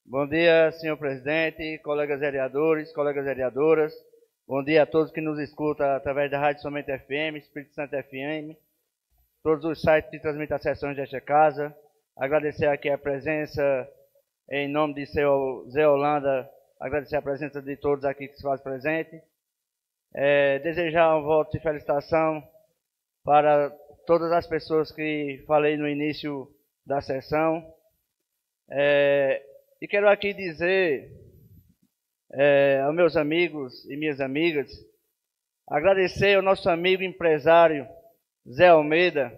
Bom dia, senhor presidente, colegas vereadores, colegas vereadoras. Bom dia a todos que nos escutam através da Rádio Somente FM, Espírito Santo FM, todos os sites que transmitem as sessões desta casa. Agradecer aqui a presença, em nome de seu Zé Holanda, agradecer a presença de todos aqui que se faz presente. Desejar um voto de felicitação para todas as pessoas que falei no início da sessão. E quero aqui dizer aos meus amigos e minhas amigas, agradecer ao nosso amigo empresário Zé Almeida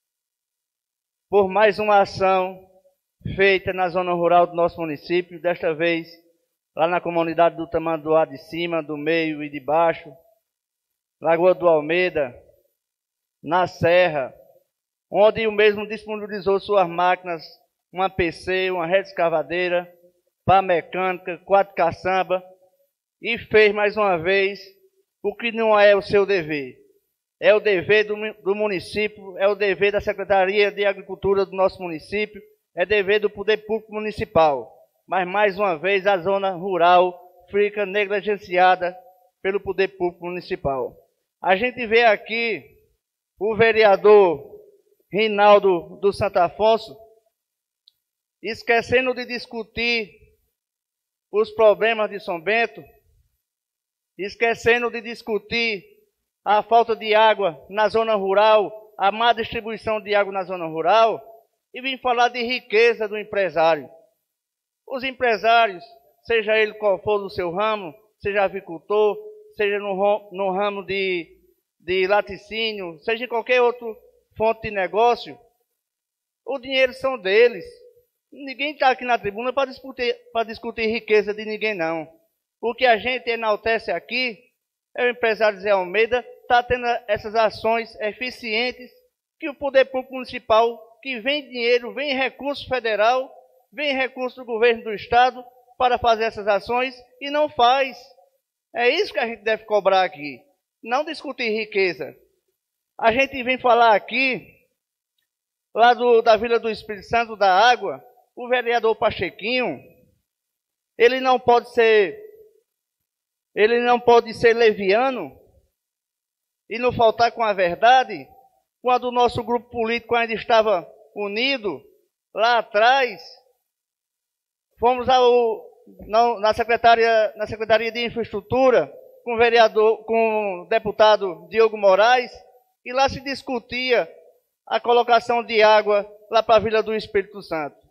por mais uma ação feita na zona rural do nosso município, desta vez lá na comunidade do Tamanduá de cima, do meio e de baixo, Lagoa do Almeida, na Serra, onde o mesmo disponibilizou suas máquinas, uma PC, uma rede escavadeira, pá mecânica, 4 caçamba, e fez mais uma vez o que não é o seu dever. É o dever do município, é o dever da Secretaria de Agricultura do nosso município, é dever do Poder Público Municipal. Mas mais uma vez a zona rural fica negligenciada pelo Poder Público Municipal. A gente vê aqui o vereador Rinaldo do Santo Afonso esquecendo de discutir os problemas de São Bento, esquecendo de discutir a falta de água na zona rural, a má distribuição de água na zona rural, e vim falar de riqueza do empresário. Os empresários, seja ele qual for do seu ramo, seja avicultor, seja no ramo de laticínio, seja em qualquer outra fonte de negócio, o dinheiro são deles. Ninguém está aqui na tribuna para discutir riqueza de ninguém, não. O que a gente enaltece aqui é o empresário Zé Almeida está tendo essas ações eficientes que o Poder Público Municipal, que vem dinheiro, vem recurso federal, vem recurso do governo do Estado para fazer essas ações e não faz. É isso que a gente deve cobrar aqui, não discutir riqueza. A gente vem falar aqui, lá da Vila do Espírito Santo, da água, o vereador Pachequinho, ele não pode ser leviano e não faltar com a verdade, quando o nosso grupo político ainda estava unido, lá atrás, fomos na Secretaria de Infraestrutura, com o deputado Diogo Moraes, e lá se discutia a colocação de água lá para a Vila do Espírito Santo.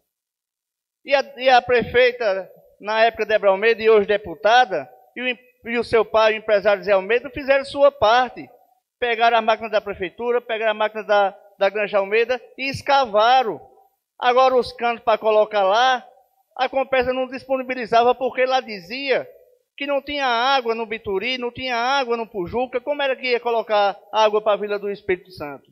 E a prefeita, na época, Débora Almeida, e hoje deputada, e o seu pai, o empresário Zé Almeida, fizeram sua parte. Pegaram a máquina da prefeitura, pegaram a máquina da Granja Almeida e escavaram. Agora os canos para colocar lá, a Compesa não disponibilizava porque ela dizia que não tinha água no Bituri, não tinha água no Pujuca. Como era que ia colocar água para a Vila do Espírito Santo?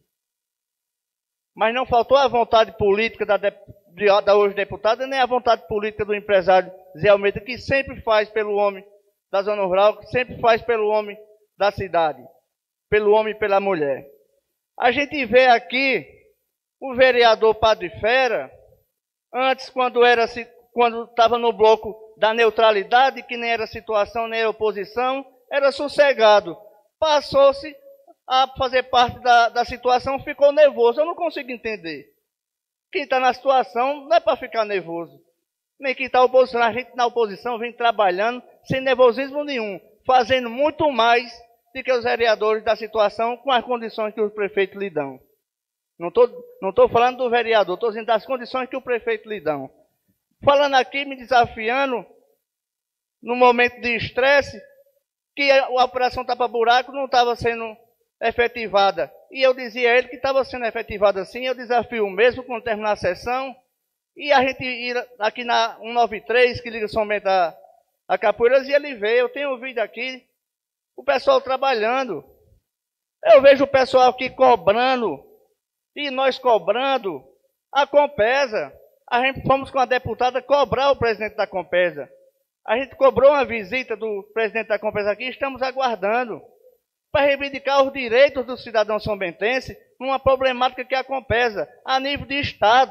Mas não faltou a vontade política da hoje deputada, nem a vontade política do empresário Zé Almeida, que sempre faz pelo homem da zona rural, que sempre faz pelo homem da cidade, pelo homem e pela mulher. A gente vê aqui o vereador Padre Fera, antes, quando estava no bloco da neutralidade, que nem era situação, nem era oposição, era sossegado. Passou-se a fazer parte da situação, ficou nervoso. Eu não consigo entender. Quem está na situação não é para ficar nervoso. Nem quem está na oposição. A gente na oposição vem trabalhando sem nervosismo nenhum, fazendo muito mais do que os vereadores da situação com as condições que os prefeitos lhe dão. Não estou falando do vereador, estou dizendo das condições que o prefeito lhe dão. Falando aqui, me desafiando, no momento de estresse, que a operação tapa-buraco não estava sendo efetivada. E eu dizia a ele que estava sendo efetivada assim, eu desafio mesmo quando terminar a sessão, e a gente ir aqui na 193, que liga somente a Capoeiras, e ele vê, eu tenho ouvido aqui, o pessoal trabalhando. Eu vejo o pessoal aqui cobrando, e nós cobrando a Compesa. A gente fomos com a deputada cobrar o presidente da Compesa. A gente cobrou uma visita do presidente da Compesa aqui, estamos aguardando, para reivindicar os direitos do cidadão são-bentense numa problemática que a Compesa, a nível de Estado,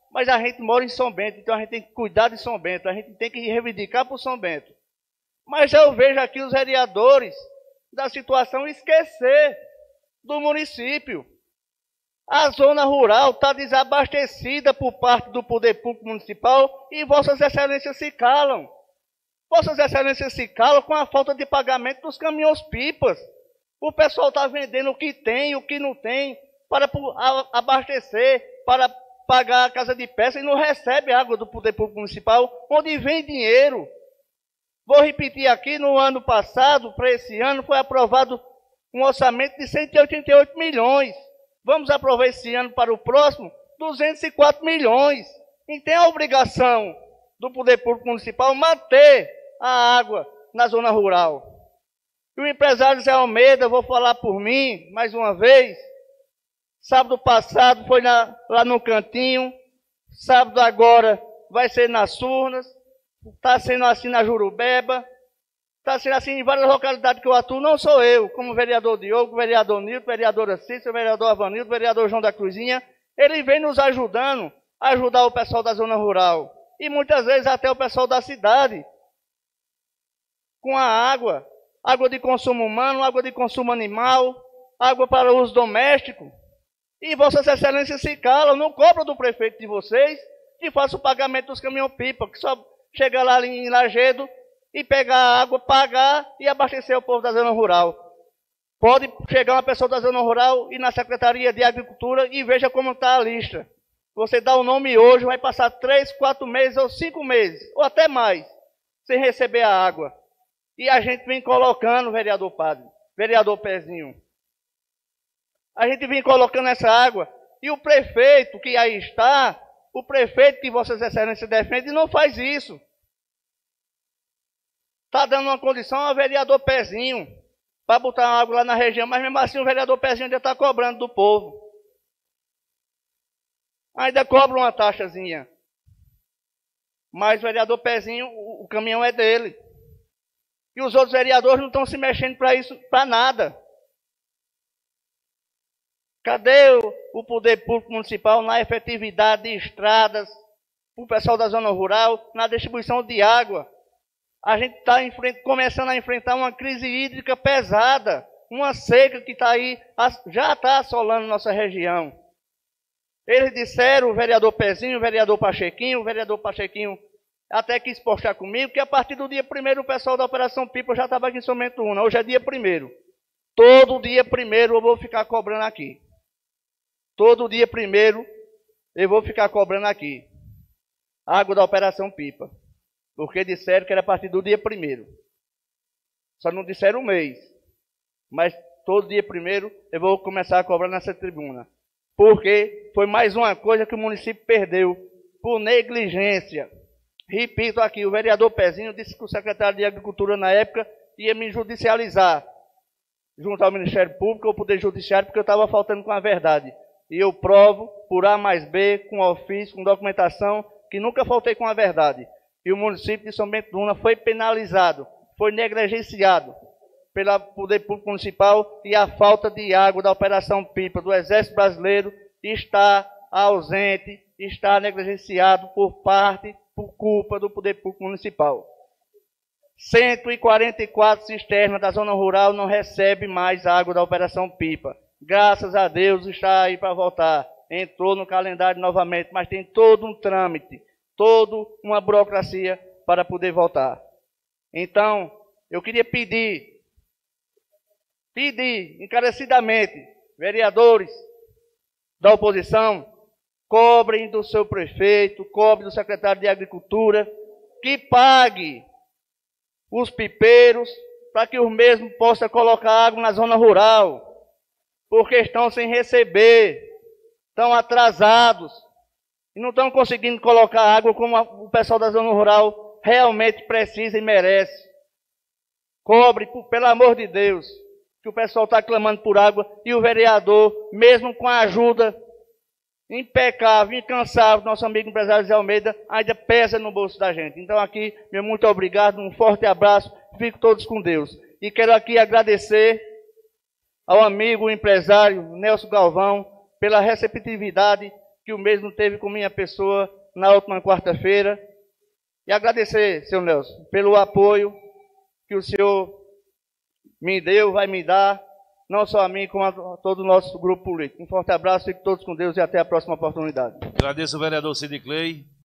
Mas a gente mora em São Bento, então a gente tem que cuidar de São Bento, a gente tem que reivindicar por São Bento. Mas eu vejo aqui os vereadores da situação esquecer do município. A zona rural está desabastecida por parte do poder público municipal e Vossas Excelências se calam. Vossas Excelências se calam com a falta de pagamento dos caminhões-pipas. O pessoal está vendendo o que tem e o que não tem para abastecer, para pagar a casa de peça e não recebe água do poder público municipal, onde vem dinheiro. Vou repetir aqui, no ano passado, para esse ano, foi aprovado um orçamento de 188 milhões. Vamos aprovar esse ano para o próximo 204 milhões. E tem a obrigação do poder público municipal manter a água na zona rural. E o empresário Zé Almeida, vou falar por mim, mais uma vez, sábado passado foi lá no Cantinho, sábado agora vai ser nas Surnas, está sendo assim na Jurubeba, está sendo assim em várias localidades que eu atuo, não sou eu, como vereador Diogo, vereador Nilton, vereadora Cícera, vereador Avanildo, vereador João da Cruzinha, ele vem nos ajudando a ajudar o pessoal da zona rural, e muitas vezes até o pessoal da cidade, com a água de consumo humano, água de consumo animal, água para uso doméstico. E Vossas Excelências se calam, não cobram do prefeito de vocês que faça o pagamento dos caminhão-pipa, que só chega lá em Lajedo e pegar a água, pagar e abastecer o povo da zona rural. Pode chegar uma pessoa da zona rural e na Secretaria de Agricultura e veja como está a lista. Você dá o nome hoje, vai passar 3, 4 meses ou 5 meses, ou até mais, sem receber a água. E a gente vem colocando, vereador Padre, vereador Pezinho, a gente vem colocando essa água, e o prefeito que aí está, o prefeito que Vossas Excelências defendem, não faz isso. Está dando uma condição ao vereador Pezinho, para botar água lá na região, mas mesmo assim o vereador Pezinho ainda está cobrando do povo. Ainda cobra uma taxazinha. Mas o vereador Pezinho, o caminhão é dele. E os outros vereadores não estão se mexendo para isso, para nada. Cadê o poder público municipal na efetividade de estradas, o pessoal da zona rural, na distribuição de água? A gente está começando a enfrentar uma crise hídrica pesada, uma seca que está aí, já está assolando nossa região. Eles disseram, o vereador Pezinho, o vereador Pachequinho até quis postar comigo, que a partir do dia 1º o pessoal da Operação Pipa já estava aqui em São Bento Una. Hoje é dia 1º. Todo dia 1º eu vou ficar cobrando aqui. Todo dia 1º eu vou ficar cobrando aqui. Água da Operação Pipa. Porque disseram que era a partir do dia 1º. Só não disseram um mês. Mas todo dia 1º eu vou começar a cobrar nessa tribuna. Porque foi mais uma coisa que o município perdeu por negligência. Repito aqui, o vereador Pezinho disse que o secretário de Agricultura na época ia me judicializar junto ao Ministério Público ou Poder Judiciário, porque eu estava faltando com a verdade. E eu provo por A mais B, com ofício, com documentação, que nunca faltei com a verdade. E o município de São Bento Una foi penalizado, foi negligenciado pelo Poder Público Municipal e a falta de água da Operação Pipa do Exército Brasileiro está ausente, está negligenciado por culpa do Poder Público Municipal. 144 cisternas da zona rural não recebem mais água da Operação Pipa. Graças a Deus está aí para voltar. Entrou no calendário novamente, mas tem todo um trâmite, toda uma burocracia para poder voltar. Então, eu queria pedir encarecidamente, vereadores da oposição, cobrem do seu prefeito, cobrem do secretário de Agricultura, que pague os pipeiros para que os mesmos possam colocar água na zona rural, porque estão sem receber, estão atrasados e não estão conseguindo colocar água como o pessoal da zona rural realmente precisa e merece. Cobre, pelo amor de Deus, que o pessoal está clamando por água e o vereador, mesmo com a ajuda impecável, incansável, nosso amigo empresário Zé Almeida, ainda pesa no bolso da gente. Então aqui, meu muito obrigado, um forte abraço, fico todos com Deus. E quero aqui agradecer ao amigo empresário Nelson Galvão pela receptividade que que o mesmo teve com minha pessoa na última quarta-feira. E agradecer, senhor Nelson, pelo apoio que o senhor me deu, vai me dar, não só a mim, como a todo o nosso grupo político. Um forte abraço, fiquem todos com Deus e até a próxima oportunidade. Agradeço o vereador Cid Clay.